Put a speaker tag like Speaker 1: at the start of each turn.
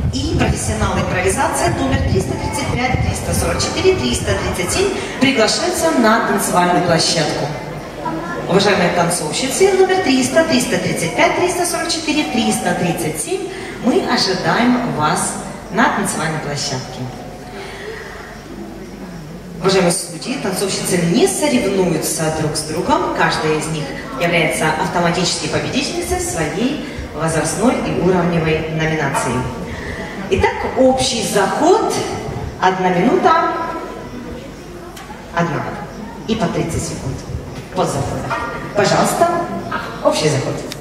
Speaker 1: И профессионал импровизации номер 335, 344, 337 приглашаются на танцевальную площадку. Уважаемые танцовщицы, номер 300, 335, 344, 337, мы ожидаем вас на танцевальной площадке. Уважаемые судьи, танцовщицы не соревнуются друг с другом. Каждая из них является автоматически победительницей своей возрастной и уровневой номинации. Итак, общий заход. 1 минута. 1. И по 30 секунд. Под заходом. Пожалуйста, общий заход.